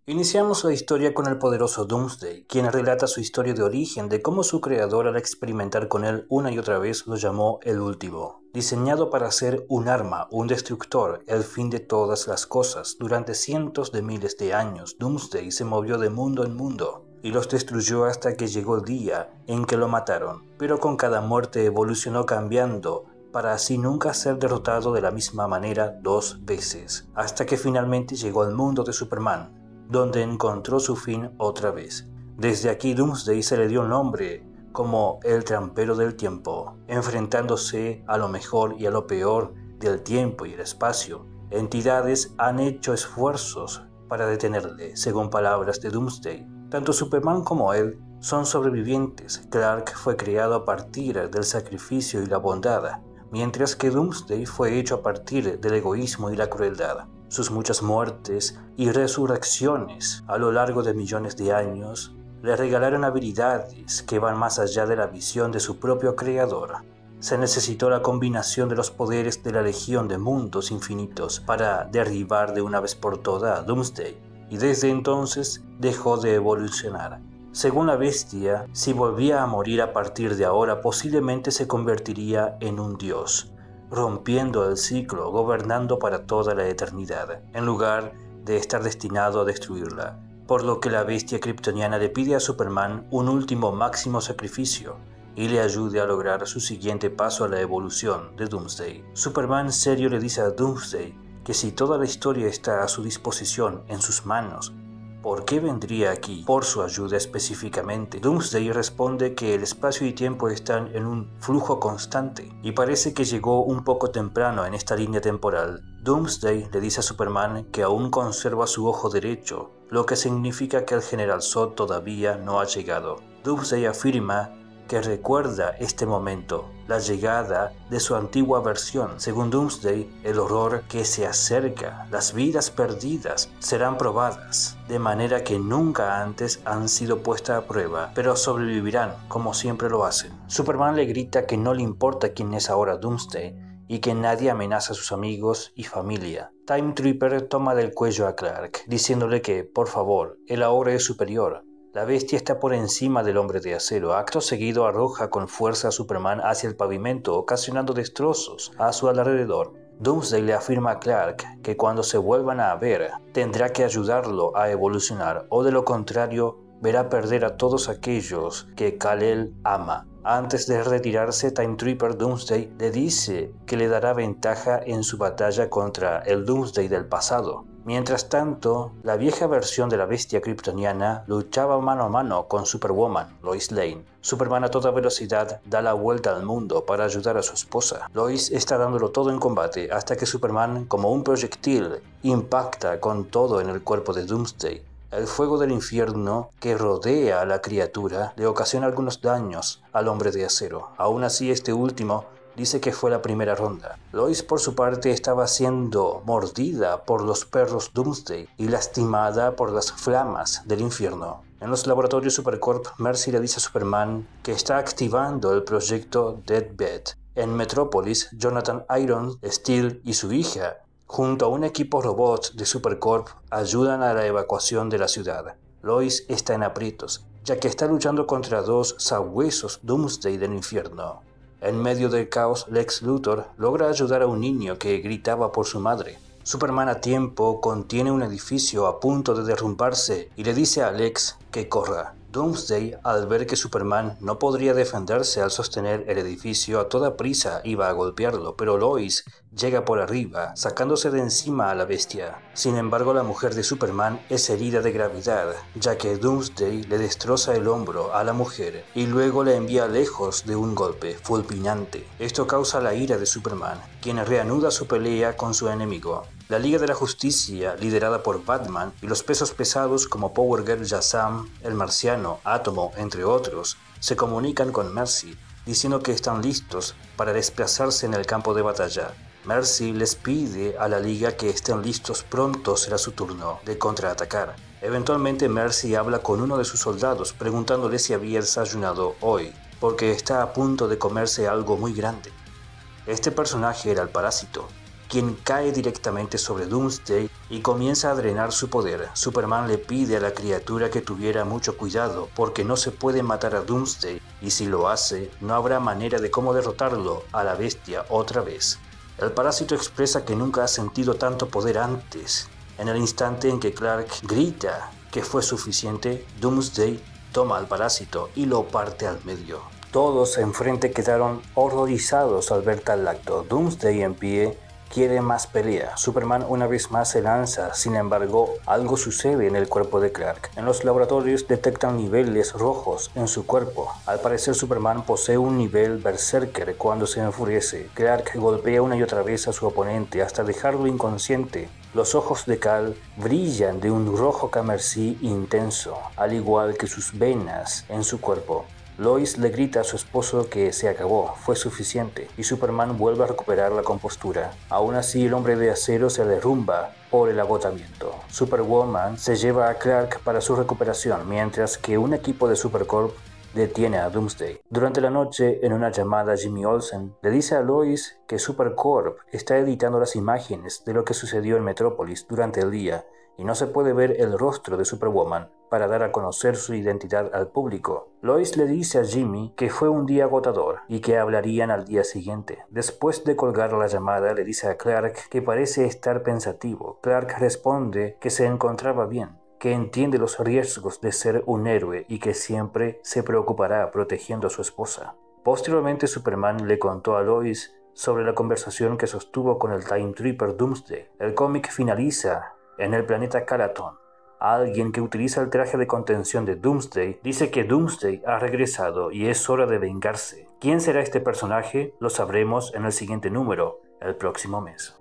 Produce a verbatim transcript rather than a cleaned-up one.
Iniciamos la historia con el poderoso Doomsday, quien relata su historia de origen de cómo su creador al experimentar con él una y otra vez lo llamó el último. Diseñado para ser un arma, un destructor, el fin de todas las cosas, durante cientos de miles de años, Doomsday se movió de mundo en mundo y los destruyó hasta que llegó el día en que lo mataron. Pero con cada muerte evolucionó cambiando, para así nunca ser derrotado de la misma manera dos veces, hasta que finalmente llegó al mundo de Superman, donde encontró su fin otra vez. Desde aquí Doomsday se le dio un nombre como el trampero del tiempo, enfrentándose a lo mejor y a lo peor del tiempo y el espacio. Entidades han hecho esfuerzos para detenerle, según palabras de Doomsday. Tanto Superman como él son sobrevivientes. Clark fue creado a partir del sacrificio y la bondad, mientras que Doomsday fue hecho a partir del egoísmo y la crueldad. Sus muchas muertes y resurrecciones a lo largo de millones de años le regalaron habilidades que van más allá de la visión de su propio creador. Se necesitó la combinación de los poderes de la Legión de Mundos Infinitos para derribar de una vez por todas a Doomsday, y desde entonces dejó de evolucionar. Según la bestia, si volvía a morir a partir de ahora, posiblemente se convertiría en un dios, rompiendo el ciclo, gobernando para toda la eternidad, en lugar de estar destinado a destruirla. Por lo que la bestia kryptoniana le pide a Superman un último máximo sacrificio y le ayude a lograr su siguiente paso a la evolución de Doomsday. Superman serio le dice a Doomsday que si toda la historia está a su disposición, en sus manos, ¿por qué vendría aquí por su ayuda específicamente? Doomsday responde que el espacio y tiempo están en un flujo constante y parece que llegó un poco temprano en esta línea temporal. Doomsday le dice a Superman que aún conserva su ojo derecho, lo que significa que el General Zod todavía no ha llegado. Doomsday afirma que recuerda este momento, la llegada de su antigua versión. Según Doomsday, el horror que se acerca, las vidas perdidas, serán probadas, de manera que nunca antes han sido puestas a prueba, pero sobrevivirán como siempre lo hacen. Superman le grita que no le importa quién es ahora Doomsday y que nadie amenaza a sus amigos y familia. Time Trooper toma del cuello a Clark, diciéndole que, por favor, él ahora es superior. La bestia está por encima del hombre de acero. Acto seguido arroja con fuerza a Superman hacia el pavimento, ocasionando destrozos a su alrededor. Doomsday le afirma a Clark que cuando se vuelvan a ver, tendrá que ayudarlo a evolucionar, o de lo contrario, verá perder a todos aquellos que Kal-El ama. Antes de retirarse, Time Trooper Doomsday le dice que le dará ventaja en su batalla contra el Doomsday del pasado. Mientras tanto, la vieja versión de la bestia kryptoniana luchaba mano a mano con Superwoman, Lois Lane. Superman a toda velocidad da la vuelta al mundo para ayudar a su esposa. Lois está dándolo todo en combate hasta que Superman, como un proyectil, impacta con todo en el cuerpo de Doomsday. El fuego del infierno que rodea a la criatura le ocasiona algunos daños al hombre de acero. Aún así, este último dice que fue la primera ronda. Lois, por su parte, estaba siendo mordida por los perros Doomsday y lastimada por las flamas del infierno. En los laboratorios Supercorp, Mercy le dice a Superman que está activando el proyecto Deathbed. En Metrópolis, Jonathan Iron Steel y su hija, junto a un equipo robot de Supercorp, ayudan a la evacuación de la ciudad. Lois está en aprietos, ya que está luchando contra dos sabuesos Doomsday del infierno. En medio del caos, Lex Luthor logra ayudar a un niño que gritaba por su madre. Superman a tiempo contiene un edificio a punto de derrumbarse y le dice a Lex que corra. Doomsday, al ver que Superman no podría defenderse al sostener el edificio, a toda prisa iba a golpearlo, pero Lois llega por arriba, sacándose de encima a la bestia. Sin embargo, la mujer de Superman es herida de gravedad, ya que Doomsday le destroza el hombro a la mujer y luego la envía lejos de un golpe fulminante. Esto causa la ira de Superman, quien reanuda su pelea con su enemigo. La Liga de la Justicia, liderada por Batman, y los pesos pesados como Power Girl, Shazam, el Marciano, Átomo, entre otros, se comunican con Mercy, diciendo que están listos para desplazarse en el campo de batalla. Mercy les pide a la Liga que estén listos, pronto será su turno de contraatacar. Eventualmente Mercy habla con uno de sus soldados preguntándole si había desayunado hoy, porque está a punto de comerse algo muy grande. Este personaje era el Parásito, quien cae directamente sobre Doomsday y comienza a drenar su poder. Superman le pide a la criatura que tuviera mucho cuidado porque no se puede matar a Doomsday y si lo hace, no habrá manera de cómo derrotarlo a la bestia otra vez. El parásito expresa que nunca ha sentido tanto poder antes. En el instante en que Clark grita que fue suficiente, Doomsday toma al parásito y lo parte al medio. Todos enfrente quedaron horrorizados al ver tal acto. Doomsday en pie quiere más pelea. Superman una vez más se lanza, sin embargo, algo sucede en el cuerpo de Clark. En los laboratorios detectan niveles rojos en su cuerpo. Al parecer Superman posee un nivel berserker cuando se enfurece. Clark golpea una y otra vez a su oponente hasta dejarlo inconsciente. Los ojos de Kal brillan de un rojo carmesí intenso, al igual que sus venas en su cuerpo. Lois le grita a su esposo que se acabó, fue suficiente, y Superman vuelve a recuperar la compostura. Aún así, el hombre de acero se derrumba por el agotamiento. Superwoman se lleva a Clark para su recuperación, mientras que un equipo de Supercorp detiene a Doomsday. Durante la noche, en una llamada, Jimmy Olsen le dice a Lois que Supercorp está editando las imágenes de lo que sucedió en Metrópolis durante el día, y no se puede ver el rostro de Superwoman para dar a conocer su identidad al público. Lois le dice a Jimmy que fue un día agotador y que hablarían al día siguiente. Después de colgar la llamada, le dice a Clark que parece estar pensativo. Clark responde que se encontraba bien, que entiende los riesgos de ser un héroe y que siempre se preocupará protegiendo a su esposa. Posteriormente, Superman le contó a Lois sobre la conversación que sostuvo con el Time Trooper Doomsday. El cómic finaliza en el planeta Calaton. Alguien que utiliza el traje de contención de Doomsday dice que Doomsday ha regresado y es hora de vengarse. ¿Quién será este personaje? Lo sabremos en el siguiente número, el próximo mes.